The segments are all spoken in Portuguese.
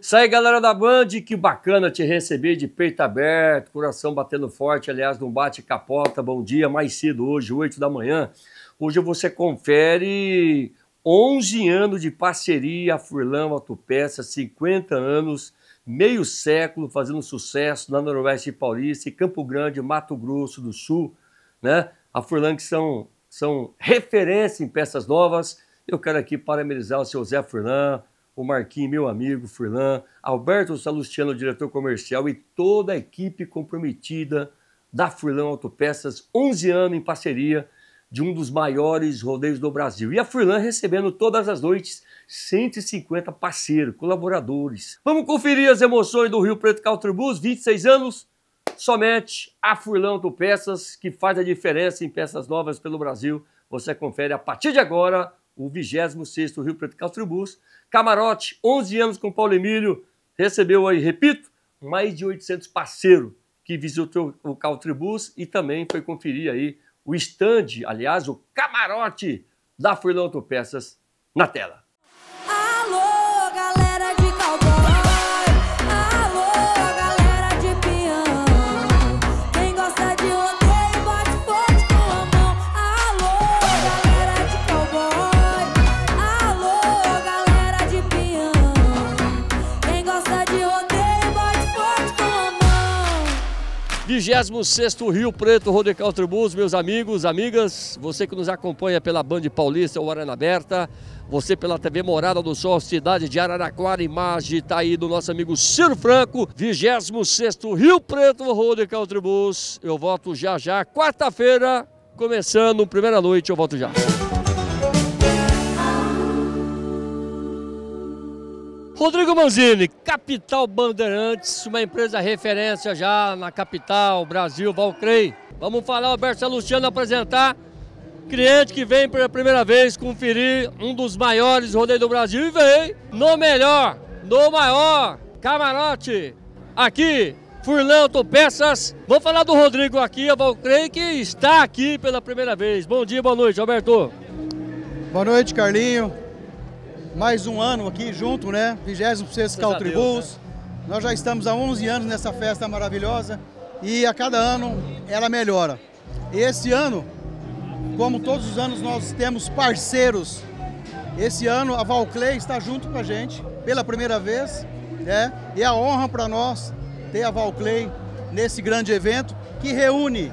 Isso aí, galera da Band, que bacana te receber de peito aberto, coração batendo forte, aliás, não bate capota. Bom dia, mais cedo hoje, 8 da manhã. Hoje você confere 11 anos de parceria, Furlan Autopeças, 50 anos, meio século fazendo sucesso na Noroeste Paulista e Campo Grande, Mato Grosso do Sul, né? A Furlan que são referência em peças novas. Eu quero aqui parabenizar o seu Zé Furlan, o Marquinhos, meu amigo Furlan, Alberto Salustiano, diretor comercial, e toda a equipe comprometida da Furlan Autopeças, 11 anos em parceria de um dos maiores rodeios do Brasil. E a Furlan recebendo todas as noites 150 parceiros, colaboradores. Vamos conferir as emoções do Rio Preto Country-Bus, 26 anos, somente a Furlan Autopeças, que faz a diferença em peças novas pelo Brasil. Você confere a partir de agora o 26º Rio Preto Country-Bus. Camarote, 11 anos com Paulo Emílio, recebeu aí, repito, mais de 800 parceiros que visitou o Country-Bus e também foi conferir aí o stand, aliás, o camarote da Furlan Autopeças na tela. Alô, galera de cowboy, alô, galera de peão, quem gosta de rodeio bate forte com a mão. Alô, galera de cowboy, alô, galera de peão, quem gosta de rodeio bate forte com a mão. 26º Rio Preto Rodeio Country-Bus, meus amigos, amigas, você que nos acompanha pela Band Paulista ou Arena Aberta, você pela TV Morada do Sol, cidade de Araraquara, imagem tá aí do nosso amigo Ciro Franco, 26º Rio Preto Rodeio Country-Bus. Eu volto já, quarta-feira, começando, primeira noite, eu volto já. Rodrigo Manzini, Capital Bandeirantes, uma empresa referência já na capital, Brasil, Valcrey. Vamos falar, Alberto Salustiano, apresentar cliente que vem pela primeira vez conferir um dos maiores rodeios do Brasil e vem no melhor, no maior camarote aqui, Furlan Autopeças. Vamos falar do Rodrigo aqui, a Valcrey, que está aqui pela primeira vez. Bom dia, boa noite, Alberto. Boa noite, Carlinho. Mais um ano aqui junto, né? 26º Country-Bus. Né? Nós já estamos há 11 anos nessa festa maravilhosa e a cada ano ela melhora. Esse ano, como todos os anos, nós temos parceiros. Esse ano a Valcrey está junto com a gente pela primeira vez, né? E é a honra para nós ter a Valcrey nesse grande evento que reúne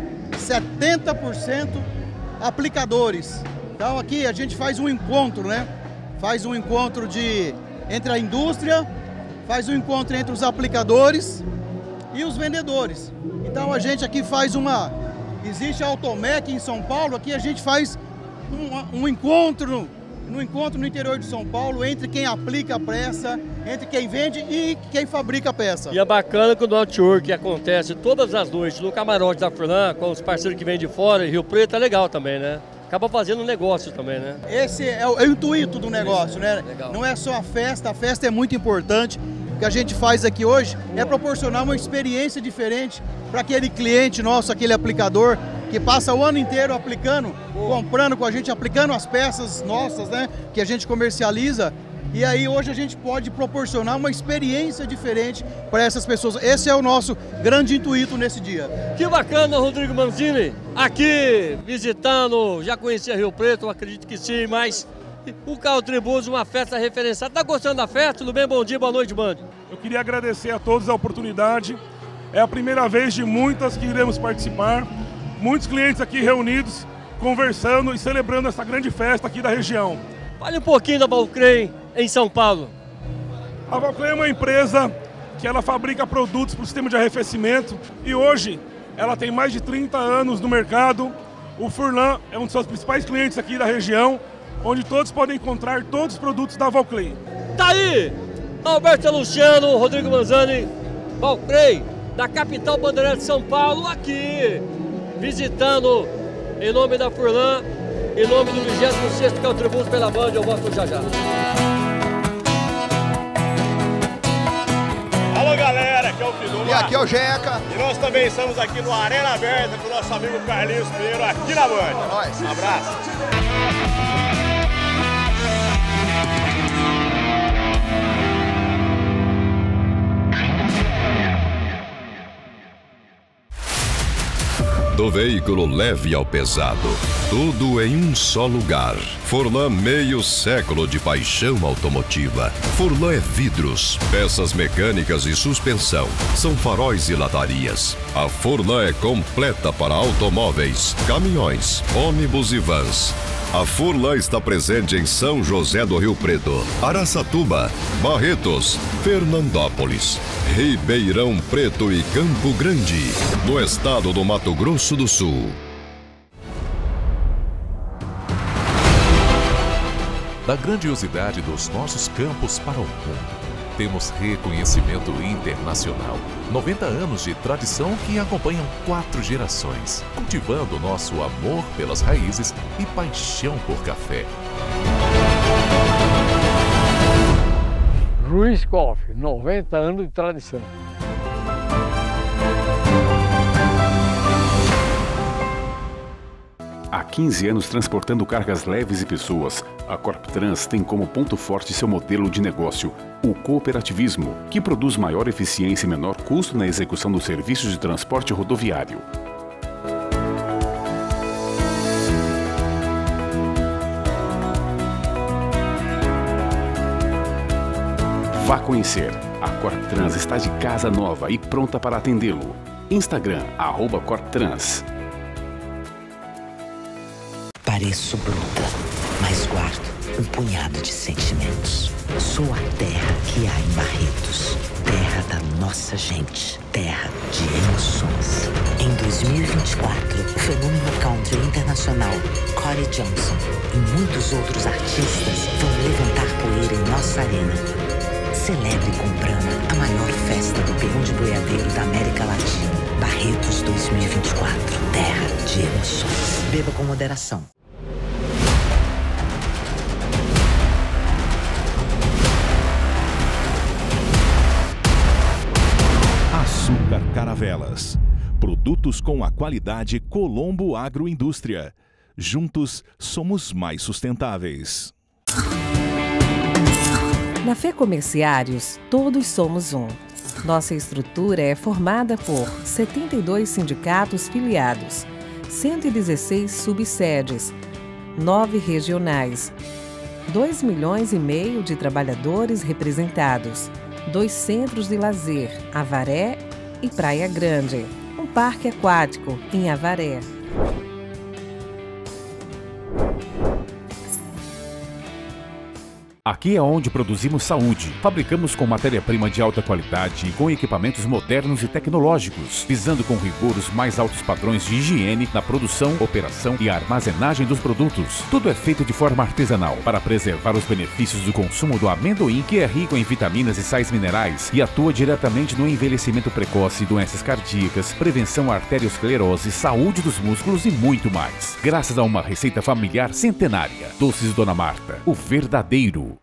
70% aplicadores. Então aqui a gente faz um encontro, né? Faz um encontro entre a indústria, faz um encontro entre os aplicadores e os vendedores. Então a gente aqui faz existe a Automec em São Paulo, aqui a gente faz um encontro no interior de São Paulo entre quem aplica a peça, entre quem vende e quem fabrica a peça. E é bacana que o network acontece todas as noites no camarote da Furlan, com os parceiros que vêm de fora, e Rio Preto é legal também, né? Acaba fazendo negócio também, né? Esse é o intuito do negócio, né? Legal. Não é só a festa é muito importante. O que a gente faz aqui hoje é proporcionar uma experiência diferente para aquele cliente nosso, aquele aplicador que passa o ano inteiro aplicando, comprando com a gente, aplicando as peças nossas, né? Que a gente comercializa. E aí hoje a gente pode proporcionar uma experiência diferente para essas pessoas. Esse é o nosso grande intuito nesse dia. Que bacana, Rodrigo Manzini, aqui visitando, já conhecia Rio Preto, eu acredito que sim, mas o Country-Bus, uma festa referenciada. Tá gostando da festa? Tudo bem? Bom dia, boa noite, Band. Eu queria agradecer a todos a oportunidade. É a primeira vez de muitas que iremos participar. Muitos clientes aqui reunidos, conversando e celebrando essa grande festa aqui da região. Fale um pouquinho da Valcrey em São Paulo. A Valcrey é uma empresa que ela fabrica produtos para o sistema de arrefecimento e hoje ela tem mais de 30 anos no mercado. O Furlan é um dos seus principais clientes aqui da região, onde todos podem encontrar todos os produtos da Valcrey. Tá aí, Alberto Luciano, Rodrigo Manzini, Valcrey, da Capital Bandeirantes de São Paulo, aqui, visitando em nome da Furlan, em nome do 26º Country-Bus pela Band, eu volto já. Alô galera, aqui é o Fiduma. E aqui é o Jeca. E nós também estamos aqui no Arena Aberta com o nosso amigo Carlinhos Pinheiro aqui na Band. É nóis. Um abraço. Do veículo leve ao pesado, tudo em um só lugar. Furlan, meio século de paixão automotiva. Furlan é vidros, peças mecânicas e suspensão. São faróis e latarias. A Furlan é completa para automóveis, caminhões, ônibus e vans. A Furlan está presente em São José do Rio Preto, Araçatuba, Barretos, Fernandópolis, Ribeirão Preto e Campo Grande, no estado do Mato Grosso do Sul. Da grandiosidade dos nossos campos para o mundo, temos reconhecimento internacional. 90 anos de tradição que acompanham 4 gerações, cultivando nosso amor pelas raízes e paixão por café. Ruiz Coffee, 90 anos de tradição. Há 15 anos transportando cargas leves e pessoas, a Corptrans tem como ponto forte seu modelo de negócio, o cooperativismo, que produz maior eficiência e menor custo na execução dos serviços de transporte rodoviário. Vá conhecer. A Corptrans está de casa nova e pronta para atendê-lo. Instagram, @Corptrans. Pareço bruta, mas guardo um punhado de sentimentos. Sou a terra que há em Barretos, terra da nossa gente, terra de emoções. Em 2024, o fenômeno country internacional Corey Johnson e muitos outros artistas vão levantar poeira em nossa arena. Celebre com Brahma a maior festa do peão de boiadeiro da América Latina. Barretos 2024, terra de emoções. Beba com moderação. Açúcar Caravelas. Produtos com a qualidade Colombo Agroindústria. Juntos somos mais sustentáveis. Na Fê Comerciários, todos somos um. Nossa estrutura é formada por 72 sindicatos filiados, 116 subsedes, 9 regionais, 2,5 milhões de trabalhadores representados, 2 centros de lazer, Avaré e Praia Grande, um parque aquático em Avaré. Aqui é onde produzimos saúde. Fabricamos com matéria-prima de alta qualidade e com equipamentos modernos e tecnológicos, visando com rigor os mais altos padrões de higiene na produção, operação e armazenagem dos produtos. Tudo é feito de forma artesanal para preservar os benefícios do consumo do amendoim, que é rico em vitaminas e sais minerais e atua diretamente no envelhecimento precoce, doenças cardíacas, prevenção à arteriosclerose, saúde dos músculos e muito mais. Graças a uma receita familiar centenária. Doces Dona Marta, o verdadeiro.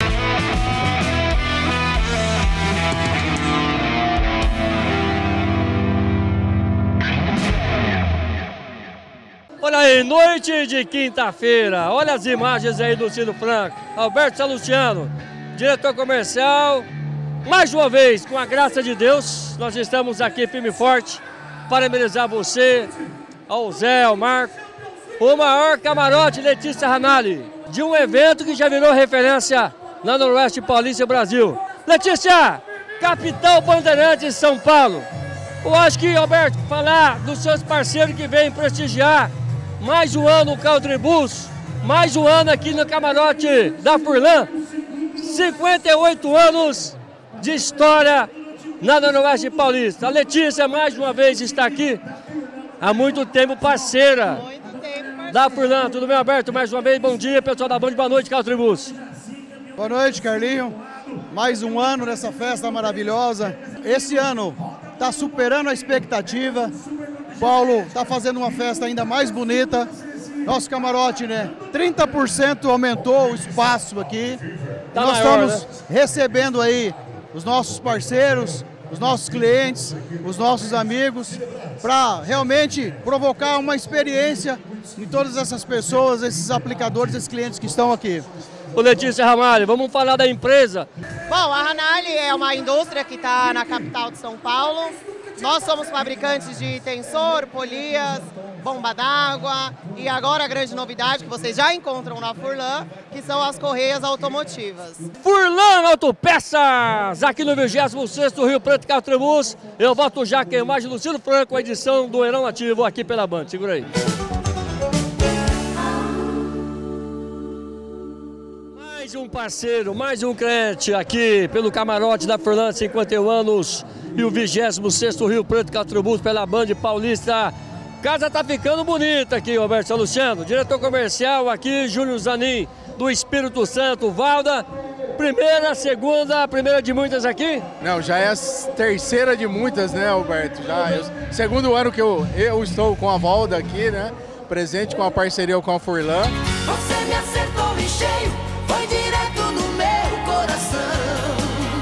Olha aí, noite de quinta-feira, olha as imagens aí do Ciro Franco, Alberto Salustiano, diretor comercial. Mais uma vez, com a graça de Deus, nós estamos aqui firme e forte para parabenizar você, ao Zé, ao Marco, o maior camarote Letícia Ranalli, de um evento que já virou referência na Noroeste Paulista Brasil. Letícia, capital Bandeirantes de São Paulo. Eu acho que, Alberto, falar dos seus parceiros que vêm prestigiar mais um ano o Country Bus, mais um ano aqui no camarote da Furlan, 58 anos de história na Noroeste Paulista. A Letícia, mais uma vez, está aqui há muito tempo, parceira da Furlan. Tudo bem, Alberto? Mais uma vez, bom dia, pessoal da Band, boa noite, Country Bus. Boa noite, Carlinho. Mais um ano nessa festa maravilhosa. Esse ano está superando a expectativa. Paulo está fazendo uma festa ainda mais bonita. Nosso camarote, né? 30% aumentou o espaço aqui. Tá Nós maior, estamos né? recebendo aí os nossos parceiros, os nossos clientes, os nossos amigos, para realmente provocar uma experiência em todas essas pessoas, esses aplicadores, esses clientes que estão aqui. Ô Letícia Ranalli, vamos falar da empresa. Bom, a Ranalli é uma indústria que está na capital de São Paulo. Nós somos fabricantes de tensor, polias, bomba d'água e agora a grande novidade que vocês já encontram na Furlan, que são as correias automotivas. Furlan Autopeças, aqui no 26º Rio Preto Catribus. Eu volto já com a imagem do Luciano Franco, a edição do Heirão Ativo aqui pela Band. Segura aí. Mais um parceiro, mais um cliente aqui pelo camarote da Furlan, 51 anos e o 26º Rio Preto Catribus pela Band Paulista. Casa tá ficando bonita aqui, Roberto Luciano. Diretor comercial aqui, Júnior Zanin, do Espírito Santo. Valda, segunda, primeira de muitas aqui? Não, já é a terceira de muitas, né, Alberto? Já é o segundo ano que eu estou com a Valda aqui, né? Presente com a parceria com a Furlan. Você me acertou em cheio, foi direto no meu coração.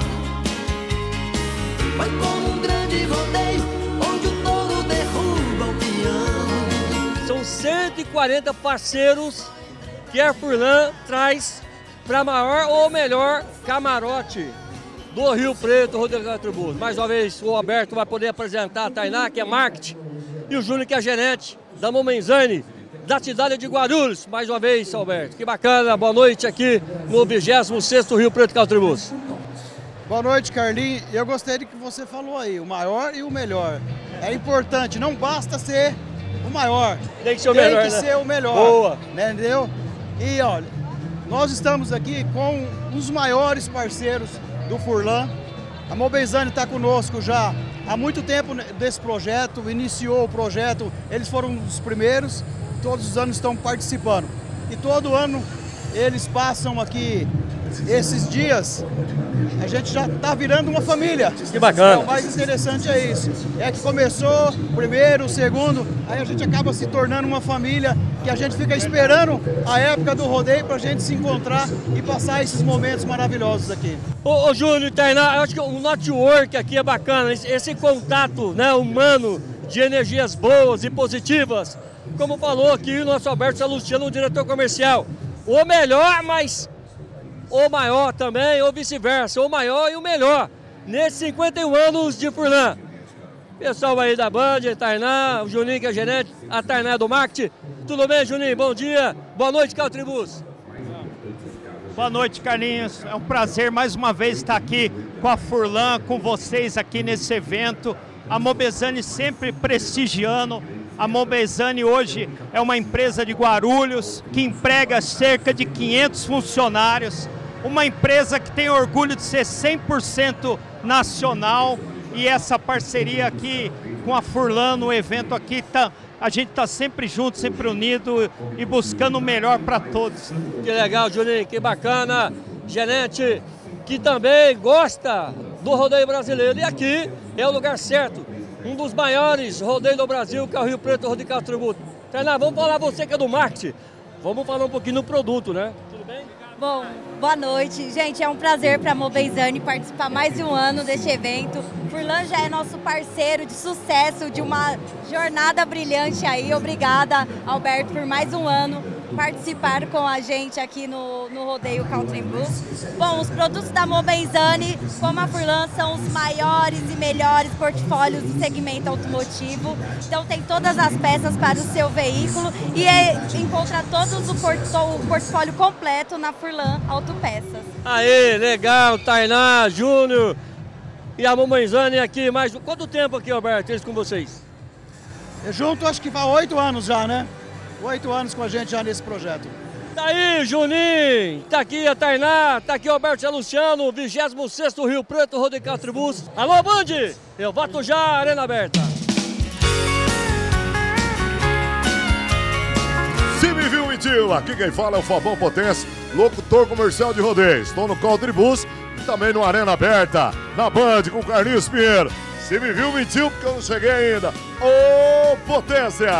Foi como um grande rodeio, onde o touro derruba o peão. São 140 parceiros que a Furlan traz para maior ou melhor camarote do Rio Preto, Rodeio Catribus. Mais uma vez, o Alberto vai poder apresentar a Tainá, que é marketing, e o Júnior, que é gerente da Momenzani, da cidade de Guarulhos. Mais uma vez, Alberto, que bacana. Boa noite aqui no 26º Rio Preto Catribus. Boa noite, Carlinhos. Eu gostei do que você falou aí, o maior e o melhor. É importante, não basta ser o maior. Tem que ser o melhor, Tem que ser o melhor. Boa. Né, entendeu? E olha, nós estamos aqui com os maiores parceiros do Furlan. A Momenzani está conosco já há muito tempo desse projeto, iniciou o projeto, eles foram os primeiros, todos os anos estão participando. E todo ano eles passam aqui esses dias, a gente já está virando uma família. Que bacana. O mais interessante é isso. É que começou o primeiro, o segundo, aí a gente acaba se tornando uma família que a gente fica esperando a época do rodeio para a gente se encontrar e passar esses momentos maravilhosos aqui. Ô Júnior e Tainá, eu acho que o network aqui é bacana, esse contato, né, humano de energias boas e positivas. Como falou aqui o nosso Alberto Luciano, o diretor comercial. O melhor, mas o maior também, ou vice-versa, o maior e o melhor, nesses 51 anos de Furlan. Pessoal aí da Band, Tainá, o Juninho que é gerente, a Tainá do marketing. Tudo bem, Juninho? Bom dia, boa noite, Catribus. Boa noite, Carlinhos. É um prazer mais uma vez estar aqui com a Furlan, com vocês aqui nesse evento. A Momenzani sempre prestigiando. A Momenzani hoje é uma empresa de Guarulhos que emprega cerca de 500 funcionários. Uma empresa que tem orgulho de ser 100% nacional. E essa parceria aqui com a Furlan no evento aqui, a gente está sempre junto, sempre unido e buscando o melhor para todos. Que legal, Juninho, que bacana. Gerente que também gosta do rodeio brasileiro. E aqui é o lugar certo. Um dos maiores rodeios do Brasil, que é o Rio Preto Rodeio Catribus. Tainá, vamos falar você que é do marketing. Vamos falar um pouquinho do produto, né? Tudo bem? Bom, boa noite. Gente, é um prazer para a Momenzani participar mais de um ano deste evento. Furlan já é nosso parceiro de sucesso, de uma jornada brilhante aí. Obrigada, Alberto, por mais um ano participar com a gente aqui no Rodeio Catribus. Bom, os produtos da Momenzani, como a Furlan, são os maiores e melhores portfólios do segmento automotivo. Então tem todas as peças para o seu veículo e encontra todo o portfólio completo na Furlan Autopeças. Aê, legal, Tainá, Júnior e a Momenzani aqui. Mais quanto tempo aqui, Alberto, eles com vocês? Junto acho que vai 8 anos já, né? 8 anos com a gente já nesse projeto. Tá aí, Juninho, tá aqui a Tainá, tá aqui o Alberto Luciano, 26º Rio Preto Rodeio Catribus. Alô, Band, eu voto já, arena aberta. Se me viu, mentiu. Aqui quem fala é o Fabão Potência, locutor comercial de rodeio. Estou no Catribus e também no Arena Aberta, na Band com o Carlinhos Pinheiro. Se me viu, mentiu, porque eu não cheguei ainda. Ô, Potência!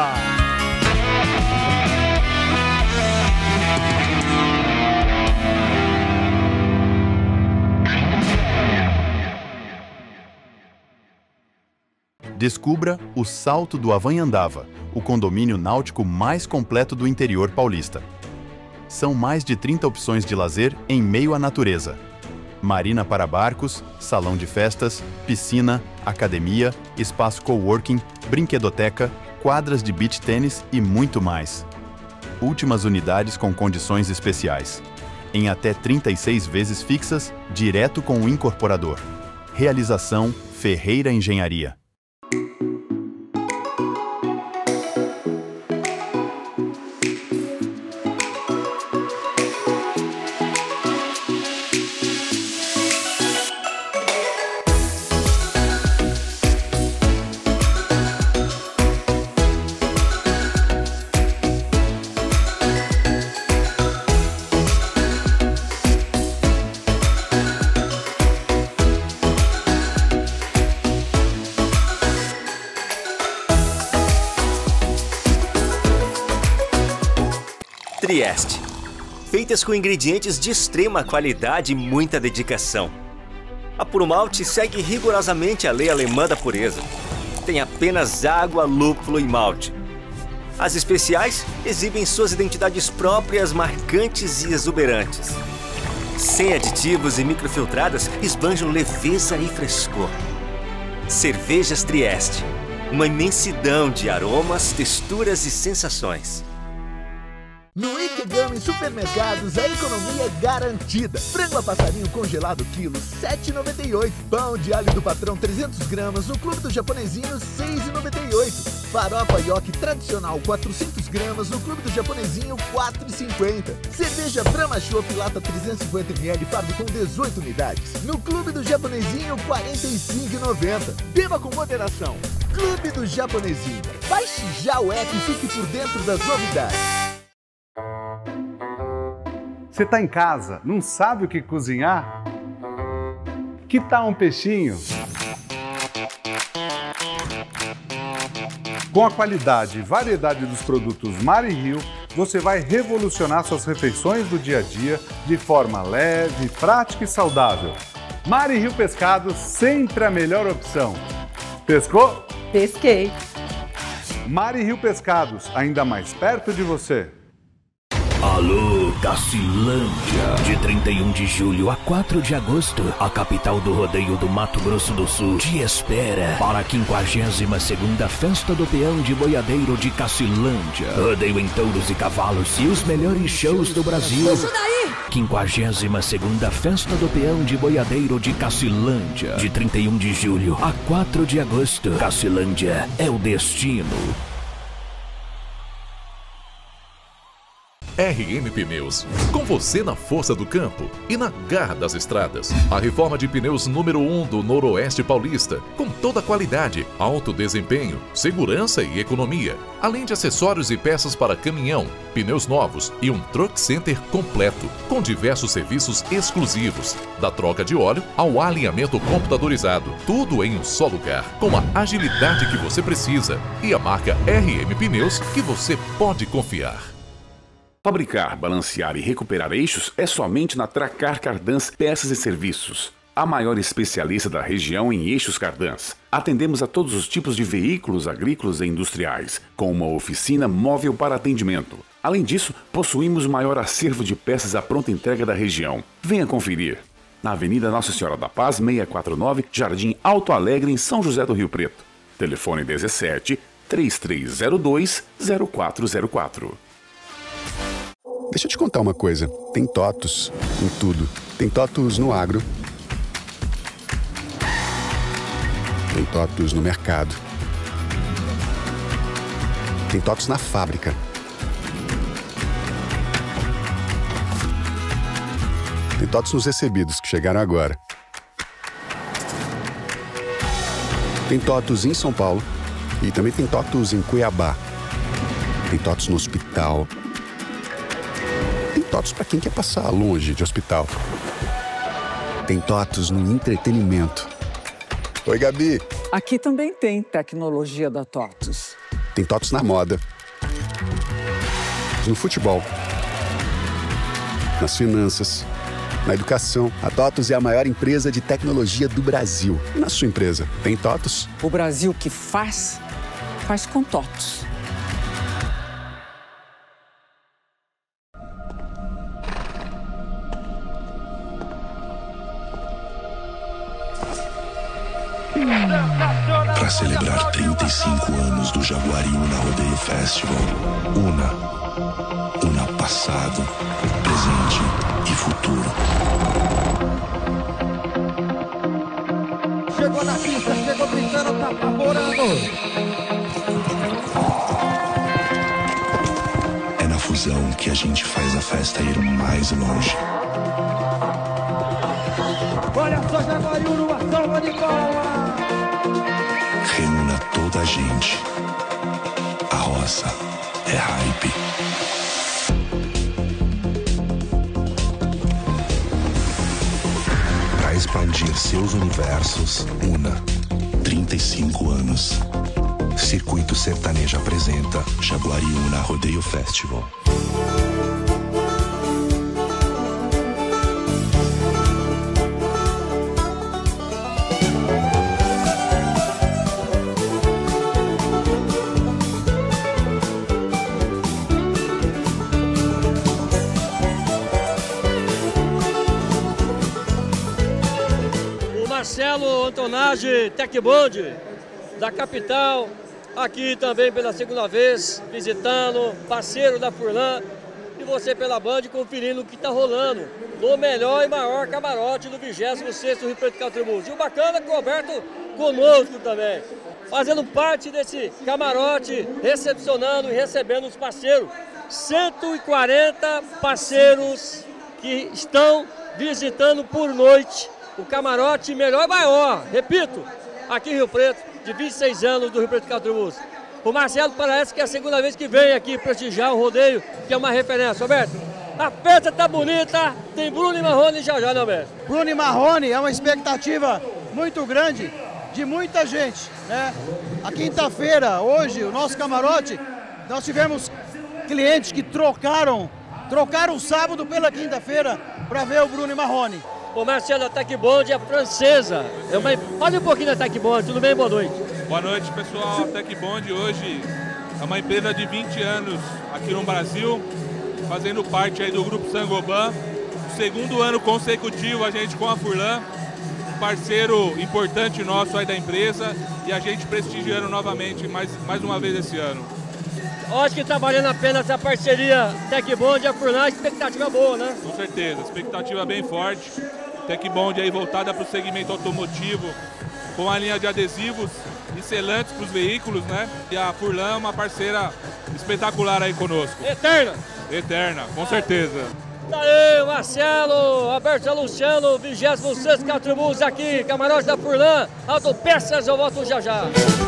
Descubra o Salto do Avanhandava, o condomínio náutico mais completo do interior paulista. São mais de 30 opções de lazer em meio à natureza. Marina para barcos, salão de festas, piscina, academia, espaço coworking, brinquedoteca, quadras de beach tênis e muito mais. Últimas unidades com condições especiais. Em até 36 vezes fixas, direto com o incorporador. Realização Ferreira Engenharia. Trieste. Feitas com ingredientes de extrema qualidade e muita dedicação. A Puro Malte segue rigorosamente a lei alemã da pureza. Tem apenas água, lúpulo e malte. As especiais exibem suas identidades próprias, marcantes e exuberantes. Sem aditivos e microfiltradas, esbanjam leveza e frescor. Cervejas Trieste. Uma imensidão de aromas, texturas e sensações. No Ikegami Supermercados, a economia é garantida. Frango a passarinho congelado quilo, R$ 7,98. Pão de alho do patrão 300 gramas no Clube do Japonesinho, R$ 6,98. Farofa Yoki tradicional 400 gramas no Clube do Japonesinho, R$ 4,50. Cerveja Brahma Chopp lata 350 ml fardo com 18 unidades. No Clube do Japonesinho, R$ 45,90. Beba com moderação. Clube do Japonesinho. Baixe já o app e fique por dentro das novidades. Você está em casa, não sabe o que cozinhar? Que tal um peixinho? Com a qualidade e variedade dos produtos Mar e Rio, você vai revolucionar suas refeições do dia a dia de forma leve, prática e saudável. Mar e Rio Pescados, sempre a melhor opção. Pescou? Pesquei. Mar e Rio Pescados, ainda mais perto de você. Alô, Cacilândia! De 31 de julho a 4 de agosto, a capital do rodeio do Mato Grosso do Sul te espera para a 52ª Festa do Peão de Boiadeiro de Cacilândia. Rodeio em touros e cavalos e os melhores shows do Brasil. Isso daí! 52ª Festa do Peão de Boiadeiro de Cacilândia. De 31 de julho a 4 de agosto, Cacilândia é o destino. RM Pneus, com você na força do campo e na garra das estradas. A reforma de pneus número 1 do Noroeste Paulista, com toda a qualidade, alto desempenho, segurança e economia, além de acessórios e peças para caminhão, pneus novos e um truck center completo, com diversos serviços exclusivos, da troca de óleo ao alinhamento computadorizado, tudo em um só lugar, com a agilidade que você precisa e a marca RM Pneus que você pode confiar. Fabricar, balancear e recuperar eixos é somente na Tracar Cardans Peças e Serviços, a maior especialista da região em eixos Cardans. Atendemos a todos os tipos de veículos agrícolas e industriais, com uma oficina móvel para atendimento. Além disso, possuímos o maior acervo de peças à pronta entrega da região. Venha conferir. Na Avenida Nossa Senhora da Paz, 649, Jardim Alto Alegre, em São José do Rio Preto. Telefone 17 3302 0404. Deixa eu te contar uma coisa. Tem TOTUS em tudo. Tem TOTUS no agro. Tem TOTUS no mercado. Tem TOTUS na fábrica. Tem TOTUS nos recebidos que chegaram agora. Tem TOTUS em São Paulo. E também tem TOTUS em Cuiabá. Tem TOTUS no hospital. Tem TOTUS para quem quer passar longe de hospital. Tem TOTUS no entretenimento. Oi, Gabi. Aqui também tem tecnologia da TOTUS. Tem TOTUS na moda. No futebol. Nas finanças. Na educação. A TOTUS é a maior empresa de tecnologia do Brasil. E na sua empresa, tem TOTUS? O Brasil que faz com TOTUS. para celebrar 35 anos do Jaguariúna Rodeio Festival. Una passado, presente e futuro. Chegou na pista, chegou brincando, tá apavorando. É na fusão que a gente faz a festa ir mais longe. Olha só, Jaguariúna, uma salva de palmas. Reúna toda a gente. A roça é hype. Para expandir seus universos, Una. 35 anos. Circuito Sertanejo apresenta Jaguariúna Rodeio Festival. Marcelo Antonage, Tecbond, da capital, aqui também pela segunda vez, visitando, parceiro da Furlan, e você pela Band conferindo o que está rolando no melhor e maior camarote do 26º Rio Preto Country. E o bacana é que o Roberto conosco também, fazendo parte desse camarote, recepcionando e recebendo os parceiros. 140 parceiros que estão visitando por noite o camarote melhor e maior, repito, aqui em Rio Preto, de 26 anos do Rio Preto Country. O Marcelo parece que é a segunda vez que vem aqui prestigiar o rodeio, que é uma referência. Roberto, a festa tá bonita, tem Bruno e Marrone já, né, Roberto? Bruno e Marrone é uma expectativa muito grande de muita gente, né? A quinta-feira, hoje, o nosso camarote, nós tivemos clientes que trocaram o sábado pela quinta-feira para ver o Bruno e Marrone. O Marcelo, a Tecbond é francesa. Fale um pouquinho da Tecbond, tudo bem? Boa noite. Boa noite, pessoal. A Tecbond hoje é uma empresa de 20 anos aqui no Brasil, fazendo parte aí do Grupo Saint-Gobain. Segundo ano consecutivo a gente com a Furlan, parceiro importante nosso aí da empresa, e a gente prestigiando novamente mais uma vez esse ano. Acho que trabalhando apenas essa parceria Tecbond e a Furlan, a expectativa é boa, né? Com certeza, expectativa bem forte. Tecbond aí voltada para o segmento automotivo, com a linha de adesivos e selantes para os veículos, né? E a Furlan é uma parceira espetacular aí conosco. Eterna! Eterna, com certeza. Daí, Marcelo, Alberto Luciano, 26º Country Bulls aqui, camarote da Furlan, Autopeças, eu volto já já.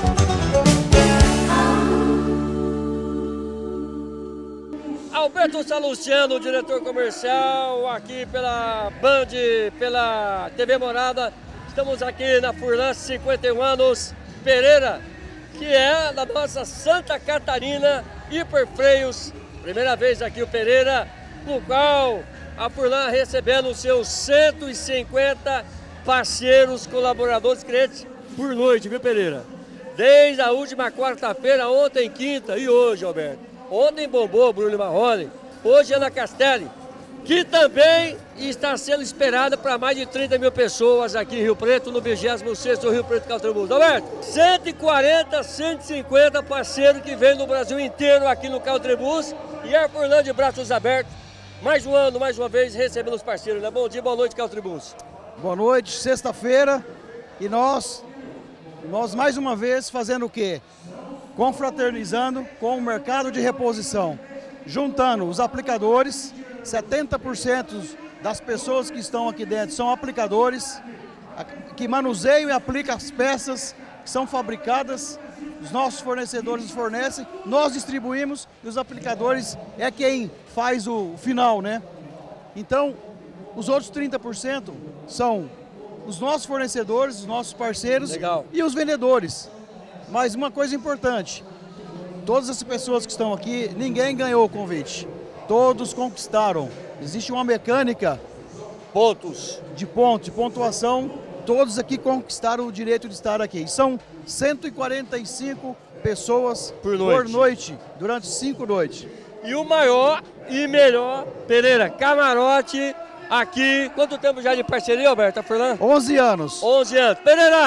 Alberto Salustiano, diretor comercial, aqui pela Band, pela TV Morada. Estamos aqui na Furlan, 51 anos, Pereira, que é da nossa Santa Catarina, Hiperfreios. Primeira vez aqui o Pereira, no qual a Furlan recebendo os seus 150 parceiros, colaboradores, clientes por noite, viu, Pereira? Desde a última quarta-feira, ontem, quinta e hoje, Alberto. Ontem bombou Bruno e Marrone, hoje Ana Castelli, que também está sendo esperada para mais de 30 mil pessoas aqui em Rio Preto, no 26º Rio Preto Country Bulls. Alberto, 140, 150 parceiros que vêm no Brasil inteiro aqui no Country Bulls, e a Furlan de braços abertos, mais um ano, mais uma vez, recebendo os parceiros, né? Bom dia, boa noite, Country Bulls. Boa noite, sexta-feira, e nós mais uma vez fazendo o quê? Confraternizando com o mercado de reposição, juntando os aplicadores. 70% das pessoas que estão aqui dentro são aplicadores, que manuseiam e aplicam as peças que são fabricadas, os nossos fornecedores fornecem, nós distribuímos e os aplicadores é quem faz o final, né? Então, os outros 30% são os nossos fornecedores, os nossos parceiros. Legal. E os vendedores. Mas uma coisa importante, todas as pessoas que estão aqui, ninguém ganhou o convite. Todos conquistaram. Existe uma mecânica de pontuação. Todos aqui conquistaram o direito de estar aqui. São 145 pessoas por noite durante 5 noites. E o maior e melhor, Pereira, camarote aqui. Quanto tempo já de parceria, Alberto, a Furlan? 11 anos. 11 anos. Pereira,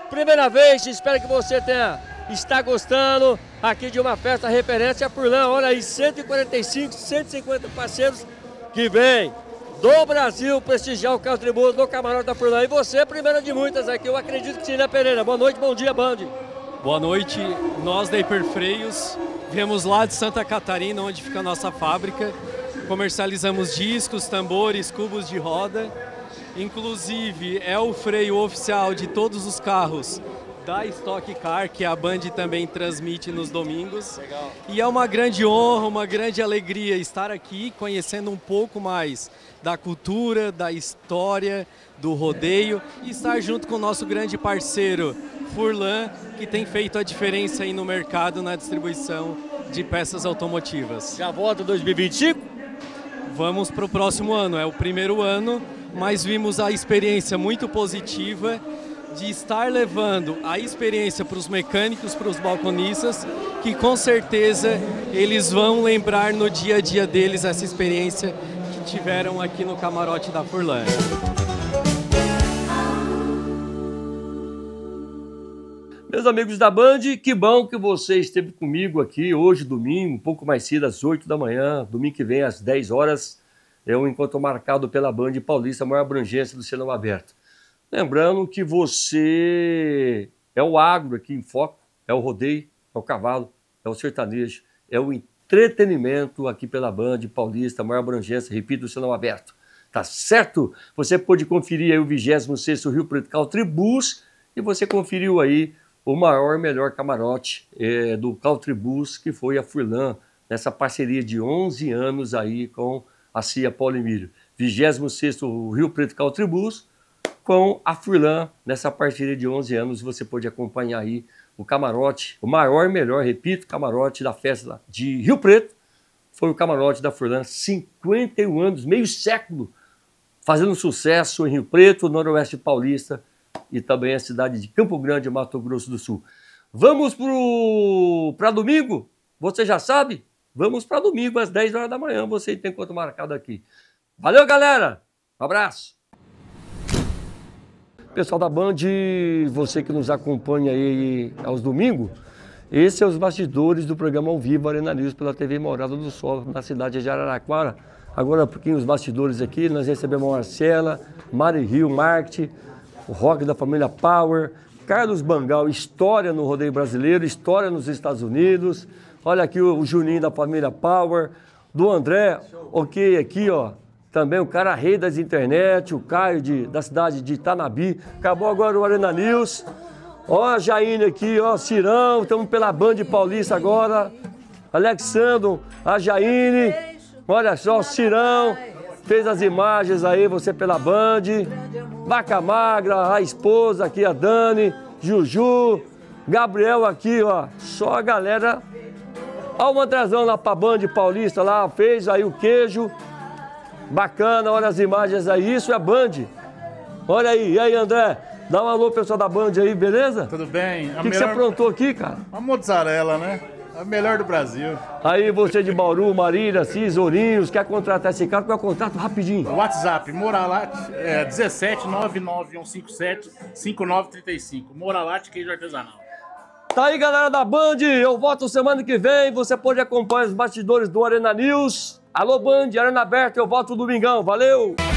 primeira vez, espero que você está gostando aqui de uma festa referência a Furlan. Olha aí, 145, 150 parceiros que vêm do Brasil prestigiar o Carro Tributo no camarote da Furlan. E você, a primeira de muitas aqui, eu acredito que sim, né, Pereira? Boa noite, bom dia, Band. Boa noite, nós da Hiperfreios viemos lá de Santa Catarina, onde fica a nossa fábrica. Comercializamos discos, tambores, cubos de roda. Inclusive, é o freio oficial de todos os carros da Stock Car, que a Band também transmite nos domingos. Legal. E é uma grande honra, uma grande alegria estar aqui, conhecendo um pouco mais da cultura, da história, do rodeio e estar junto com o nosso grande parceiro, Furlan, que tem feito a diferença aí no mercado, na distribuição de peças automotivas. Já volta 2025? Vamos para o próximo ano, é o primeiro ano, mas vimos a experiência muito positiva de estar levando a experiência para os mecânicos, para os balconistas, que com certeza eles vão lembrar no dia a dia deles essa experiência que tiveram aqui no camarote da Furlan. Meus amigos da Band, que bom que você esteve comigo aqui hoje, domingo, um pouco mais cedo, às 8 da manhã, domingo que vem às 10 horas, é um encontro marcado pela Band Paulista, a maior abrangência do cinema aberto. Lembrando que você é o agro aqui em foco, é o rodeio, é o cavalo, é o sertanejo, é o entretenimento aqui pela Band Paulista, a maior abrangência, repito, do cinema aberto. Tá certo? Você pôde conferir aí o 26º Rio Preto Caltribus e você conferiu aí o maior e melhor camarote do Caltribus, que foi a Furlan, nessa parceria de 11 anos aí com a CIA Paulo Emílio. 26º Rio Preto Caltribus com a Furlan, nessa parceria de 11 anos, você pode acompanhar aí o camarote, o maior e melhor, repito, camarote da festa de Rio Preto, foi o camarote da Furlan, 51 anos, meio século, fazendo sucesso em Rio Preto, Noroeste Paulista e também a cidade de Campo Grande, Mato Grosso do Sul. Vamos para domingo? Você já sabe? Vamos para domingo, às 10 horas da manhã, você tem encontro marcado aqui. Valeu, galera! Um abraço! Pessoal da Band, você que nos acompanha aí aos domingos, esses são os bastidores do programa ao vivo Arena News pela TV Morada do Sol, na cidade de Araraquara. Agora, um pouquinho os bastidores aqui, nós recebemos a Marcela, Mari Rio Marketing, o Rock da família Power, Carlos Bangal, história no rodeio brasileiro, história nos Estados Unidos. Olha aqui o Juninho da família Power, do André, ok, aqui ó, também o cara rei das internet, o Caio da cidade de Itanabi. Acabou agora o Arena News. Ó a Jaine aqui, ó, Cirão, estamos pela Band Paulista agora. Alexandro, a Jaine, olha só, o Cirão, fez as imagens aí, você pela Band. Vaca Magra, a esposa aqui, a Dani, Juju, Gabriel aqui, ó, só a galera. Ó o Andrezão lá pra Band Paulista lá, fez aí o queijo. Bacana, olha as imagens aí, isso é Band. Olha aí, e aí André, dá um alô pessoal da Band aí, beleza? Tudo bem. O que você aprontou aqui, cara? Uma mozzarella, né? A melhor do Brasil. Aí você de Bauru, Marília, Cis, Ourinhos, quer contratar esse cara, qual é o contrato rapidinho? WhatsApp, Moralate, 17 99157 5935. Moralate, queijo artesanal. Tá aí, galera da Band, eu volto semana que vem, você pode acompanhar os bastidores do Arena News. Alô, Band, Arena Aberta, eu volto no domingão, valeu!